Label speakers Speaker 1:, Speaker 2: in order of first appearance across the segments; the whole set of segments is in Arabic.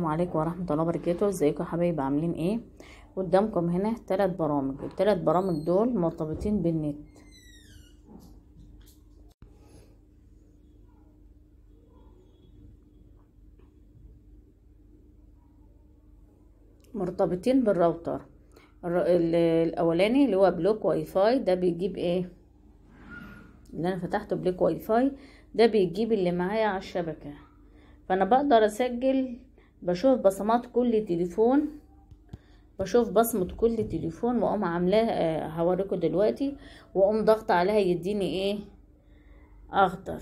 Speaker 1: عليكم ورحمة الله وبركاته. ازيكم يا حبايبي، عاملين ايه؟ قدامكم هنا 3 برامج. ال3 برامج دول مرتبطين بالنت. مرتبطين بالراوتر. الاولاني اللي هو بلوك واي فاي، ده بيجيب ايه؟ اللي انا فتحته بلوك واي فاي ده بيجيب اللي معايا على الشبكة، فانا بقدر اسجل، بشوف بصمات كل تليفون، بشوف بصمة كل تليفون واقوم عاملاه. هوريكم دلوقتي، واقوم ضغط عليها يديني ايه؟ اخضر.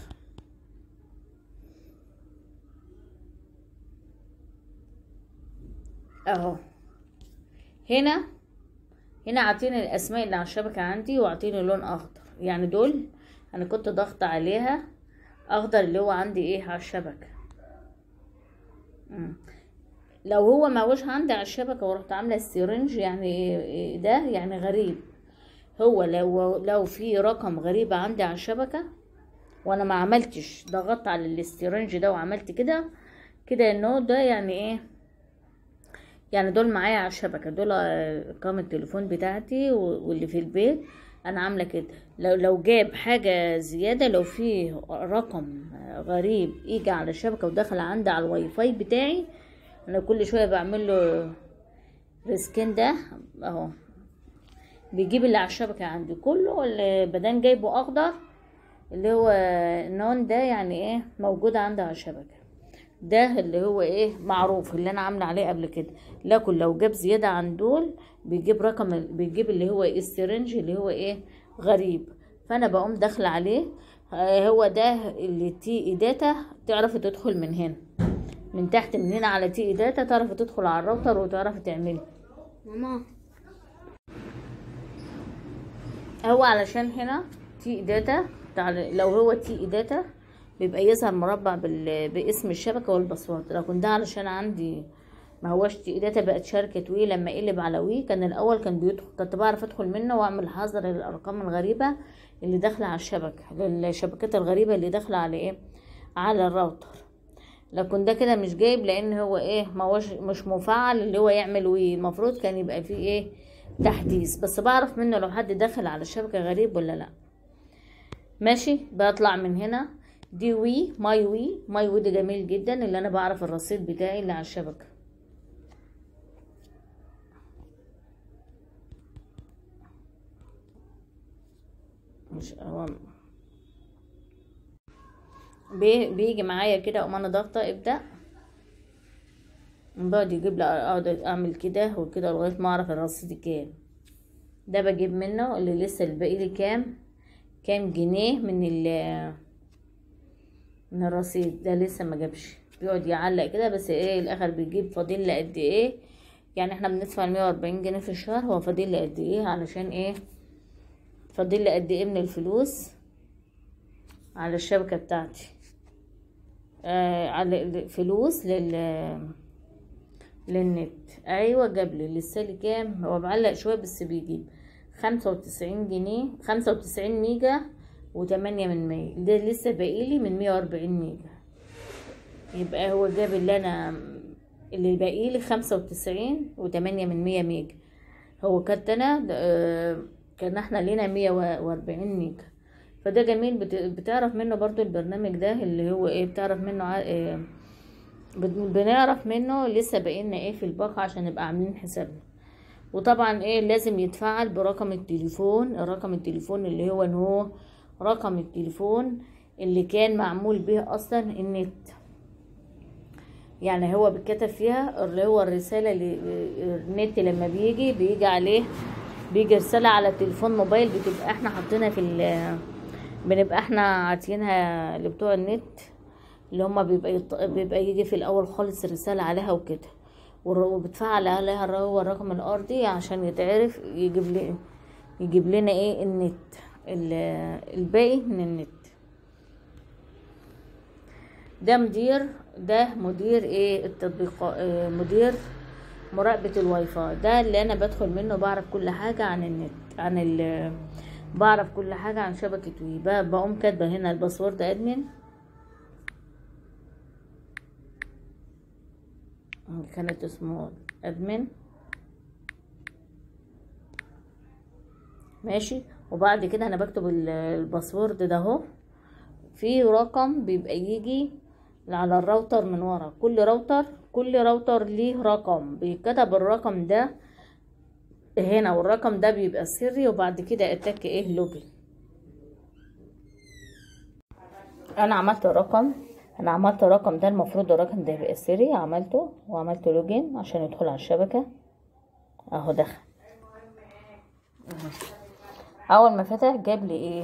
Speaker 1: اهو هنا عاطيني الاسماء اللي على الشبكة عندي، وعاطيني لون اخضر، يعني دول انا كنت ضغط عليها اخضر اللي هو عندي ايه على الشبكة. لو هو ما هوش عندي على الشبكة ورحت عاملة السيرنج، يعني ده يعني غريب. هو لو في رقم غريب عندي على الشبكة وانا ما عملتش، ضغطت على الاسترنج ده وعملت كده النوت ده، يعني ايه؟ يعني دول معايا على الشبكة، دول ارقام التليفون بتاعتي واللي في البيت انا عاملة كده. لو جاب حاجة زيادة، لو في رقم غريب يجي على الشبكة ودخل عندي على الواي فاي بتاعي، انا كل شوية بعمل له ريسكين ده اهو، بيجيب اللي على الشبكة عندي كله، اللي بدان جايبه اخضر اللي هو نون ده، يعني ايه؟ موجود عندي على الشبكة. ده اللي هو ايه؟ معروف، اللي انا عامله عليه قبل كده. لكن لو جاب زيادة عن دول بيجيب رقم، بيجيب اللي هو ايه؟ السرنج اللي هو ايه؟ غريب. فانا بقوم داخله عليه. هو ده اللي تي اي داتا، تعرف تدخل من هنا، من تحت، من هنا على تي اي داتا، تعرف تدخل على الراوتر وتعرف تعمله. ماما هو علشان هنا تي اي داتا، لو هو تي اي داتا بيبقى يظهر مربع باسم الشبكة والباسورد. لكن ده علشان عندي ما هوش تي اي داتا، بقت شركة وي. لما قلب على وي كان الاول كان بيدخل، كنت بعرف ادخل منه واعمل حظر للارقام الغريبة اللي داخلة على الشبكة، للشبكات الغريبة اللي داخلة على ايه؟ على الراوتر. لكن ده كده مش جايب، لان هو ايه؟ ما هوش مش مفعل اللي هو يعمل وي. المفروض كان يبقى فيه ايه؟ تحديث. بس بعرف منه لو حد داخل على الشبكة غريب ولا لا. ماشي، بطلع من هنا. دي وي، ماي وي ده جميل جدا، اللي انا بعرف الرصيد بتاعي اللي على الشبكة. مش هو بيجي معايا كده، اقوم انا ضغطة ابدأ، بقعد يجيب لي، اقعد اعمل كده وكده لغاية ما اعرف الرصيد كام. ده بجيب منه اللي لسه الباقي لي كام جنيه من الرصيد ده، لسه ما جابش. بيقعد يعلق كده، بس ايه الاخر بيجيب فاضل لي قد ايه. يعني احنا بندفع 140 جنيه في الشهر، هو فاضل لي قد ايه؟ علشان ايه؟ فاضل لي قد ايه من الفلوس على الشبكة بتاعتي. على الفلوس للنت. ايوه، جاب لي لسه لي كام. هو معلق شويه بس بيجيب 95 جنيه، 95 ميجا وتمانية من 100. ده لسه باقيلي من 140 ميجا. يبقى هو جاب اللي باقيلي 95 وتمانية من 100 ميجا. هو كانت انا كان احنا لينا 140 ميجا. فده جميل. بتعرف منه برضو البرنامج ده اللي هو ايه؟ بتعرف منه بنعرف منه لسه باقينا ايه في الباقة، عشان نبقى عاملين حسابنا. وطبعا ايه؟ لازم يتفعل برقم التليفون، رقم التليفون اللي هو رقم التليفون اللي كان معمول به اصلا النت. يعني هو بيتكتب فيها اللي هو الرسالة اللي النت لما بيجي عليه، بيجي رسالة على تليفون موبايل، بتبقى احنا حاطينها بنبقى احنا عاطينها لبتوع النت، اللي هما بيبقى يجي في الاول خالص الرسالة عليها وكده، وبتفعل عليها هو الرقم الارضي عشان يتعرف، يجيب لنا ايه؟ النت، الباقي من النت. ده مدير ايه؟ التطبيق، مدير مراقبة الواي فاي. ده اللي انا بدخل منه، بعرف كل حاجة عن النت، بعرف كل حاجة عن شبكة وي. بقوم كاتبة هنا الباسورد ادمن كانت اسمه ادمن. ماشي. وبعد كده انا بكتب الباسورد ده اهو. في رقم بيبقى يجي على الراوتر من ورا، كل راوتر ليه رقم بيتكتب الرقم ده هنا، والرقم ده بيبقى سري. وبعد كده اتك ايه لوجن. انا عملت الرقم ده، المفروض الرقم ده يبقى سري، عملته وعملت لوجن عشان يدخل على الشبكة اهو. دخل اول ما فتح جاب لي ايه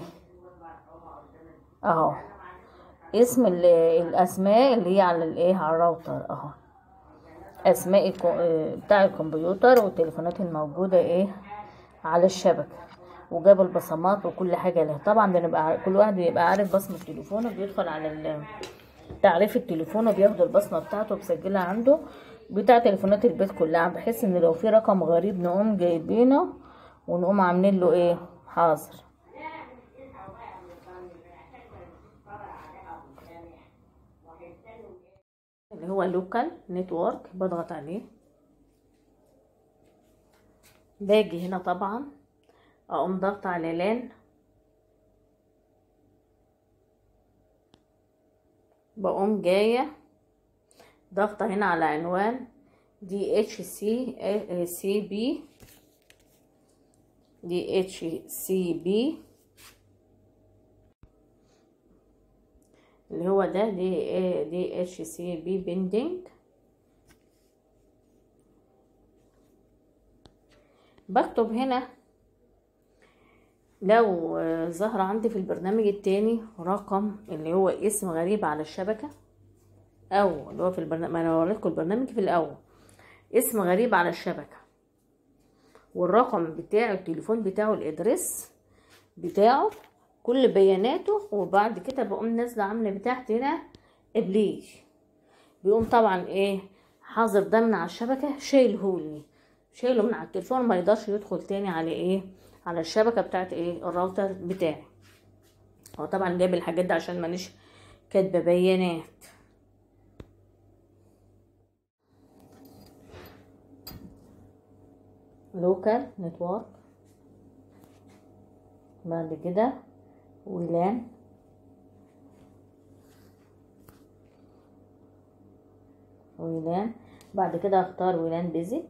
Speaker 1: اهو، اسم الاسماء اللي هي على الايه على الراوتر اهو، اسماء بتاع الكمبيوتر والتليفونات الموجودة ايه على الشبكة، وجاب البصمات وكل حاجة له. طبعا بنبقى كل واحد بيبقى عارف بصمة تليفونه، بيدخل على تعريف التليفون وبياخد البصمة بتاعته بسجلها عنده بتاع تليفونات البيت كلها، بحيث ان لو في رقم غريب نقوم جايبينه ونقوم عاملين له ايه حاضر. اللي هو لوكال نتورك بضغط عليه. باجي هنا طبعا اقوم ضغط على لان، بقوم جايه ضغطه هنا على عنوان DHCP اللي هو ده DHCP بيندنج. بكتب هنا لو ظهر عندي في البرنامج التاني رقم اللي هو اسم غريب على الشبكة، او اللي هو في البرنامج، انا وريتكم البرنامج في الاول، اسم غريب على الشبكة والرقم بتاع التليفون بتاعه الادريس بتاعه كل بياناته. وبعد كده بقوم نازله عامله بتاعت هنا ابليج، بيقوم طبعا ايه حاضر ده من على الشبكه، شايله من على التليفون، ما يقدرش يدخل تاني على ايه على الشبكه بتاعت ايه الراوتر بتاعي. هو طبعا جايب الحاجات دي عشان مانيش كاتبه بيانات. لوكال نتورك، بعد كده ويلان، بعد كده اختار ويلان بيزك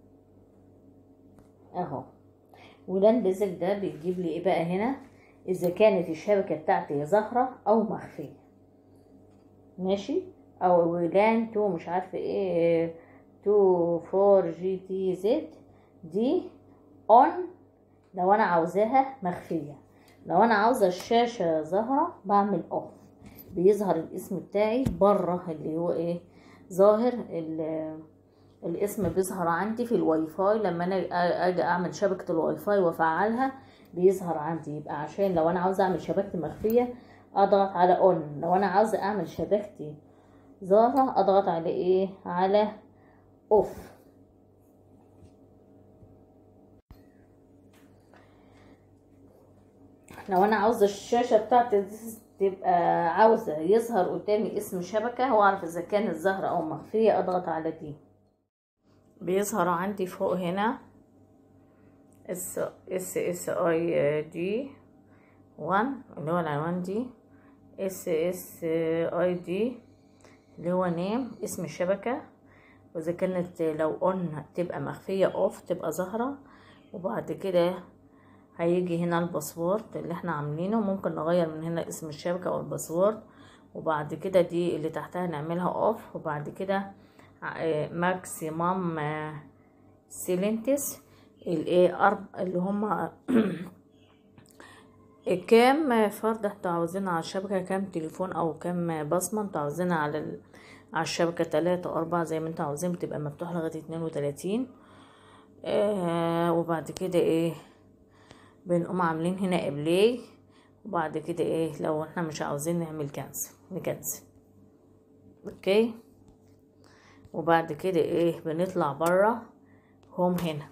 Speaker 1: اهو. ويلان بيزك ده بيجيب لي ايه بقى هنا، اذا كانت الشبكه بتاعتي ظاهره او مخفيه. ماشي. او ويلان 2 مش عارفه ايه 2 4 جي تي زد دي اون لو انا عاوزاها مخفيه. لو انا عاوزه الشاشه ظاهره بعمل اوف، بيظهر الاسم بتاعي بره اللي هو ايه ظاهر. الاسم بيظهر عندي في الواي فاي، لما انا اجي اعمل شبكه الواي فاي وافعلها بيظهر عندي. يبقى عشان لو انا عاوزه اعمل شبكتي مخفيه اضغط على اون، لو انا عاوزه اعمل شبكتي ظاهره اضغط على ايه على اوف. لو انا عاوزه الشاشه بتاعتي تبقى عاوزه يظهر قدامي اسم شبكه واعرف اذا كانت ظاهره او مخفيه اضغط على دي. بيظهر عندي فوق هنا SSID 1 اللي هو العنوان دي، SSID اللي هو نيم اسم الشبكه، واذا كانت لو اون تبقى مخفيه، اوف تبقى ظاهره. وبعد كده هيجي هنا الباسورد اللي احنا عاملينه، ممكن نغير من هنا اسم الشبكة او الباسورد. وبعد كده دي اللي تحتها نعملها اوف. وبعد كده ماكسيمم سيلنتس الايه اللي هما كام فرد انتوا عاوزينها على الشبكة، كام تليفون او كام بصمة انتوا عاوزينها على الشبكة، 3 أو 4 زي ما انتوا عاوزين، بتبقى مفتوحة لغاية 32. وبعد كده ايه بنقوم عاملين هنا ابلاي. وبعد كده ايه لو احنا مش عاوزين نعمل نكنسل اوكي. وبعد كده ايه بنطلع برا هوم هنا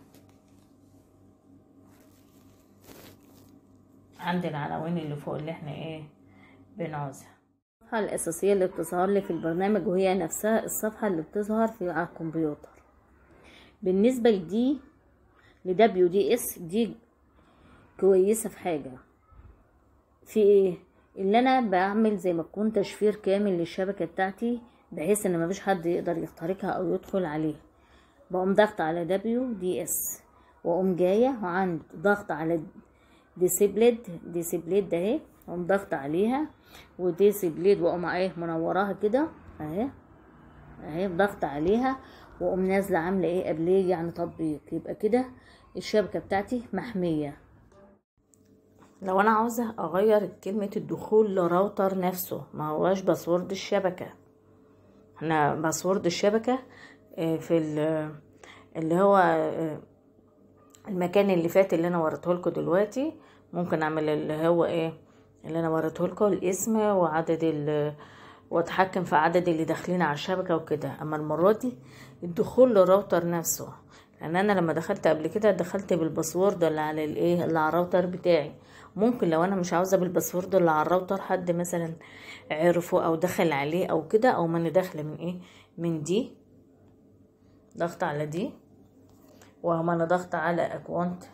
Speaker 1: عند العناوين اللي فوق اللي احنا ايه بنعوزها. الصفحة الأساسية اللي بتظهر لي في البرنامج، وهي نفسها الصفحة اللي بتظهر على الكمبيوتر. بالنسبة لدي WDS دي كويسة في حاجة، في ايه؟ اللي انا بعمل زي ما تكون تشفير كامل للشبكة بتاعتي، بحيث ان مفيش حد يقدر يخترقها او يدخل عليها. بقوم ضغط على WDS واقوم جاية وعند ضغط على ديسيبليد ده اهي، اقوم ضغط عليها وديسيبليد واقوم ايه منوراها كده اهي ضغط عليها، واقوم نازله عامله ايه قبليه يعني تطبيق. يبقى كده الشبكه بتاعتي محميه. لو انا عاوزه اغير كلمه الدخول لراوتر نفسه، ما هواش باسورد الشبكه. احنا باسورد الشبكه في اللي هو المكان اللي فات اللي انا وريته لكم دلوقتي، ممكن اعمل اللي هو ايه اللي انا وريته لكم، الاسم وعدد واتحكم في عدد اللي داخلين على الشبكه وكده. اما المره دي الدخول للراوتر نفسه، لان انا لما دخلت قبل كده دخلت بالباسورد اللي على الايه اللي على الراوتر بتاعي. ممكن لو انا مش عاوزه بالباسورد اللي على الراوتر حد مثلا عرفه او دخل عليه او كده، او ماني داخله من ايه من دي، ضغط على دي وهم انا ضغط على اكونت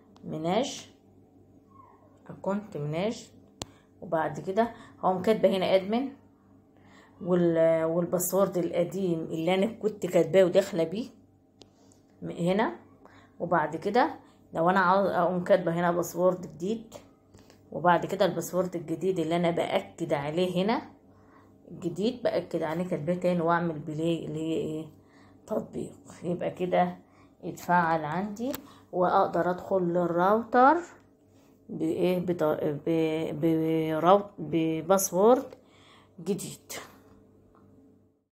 Speaker 1: مناج، وبعد كده هقوم كاتبه هنا ادمن والباسورد القديم اللي انا كنت كاتباه وداخله بيه هنا. وبعد كده لو انا عاوز اقوم كاتبه هنا باسورد جديد، وبعد كده الباسورد الجديد اللي انا باكد عليه هنا الجديد باكد عليه كاتباه تاني، واعمل بلاي اللي هي ايه تطبيق. يبقى كده يتفعل عندي واقدر ادخل للراوتر بايه بباسورد جديد.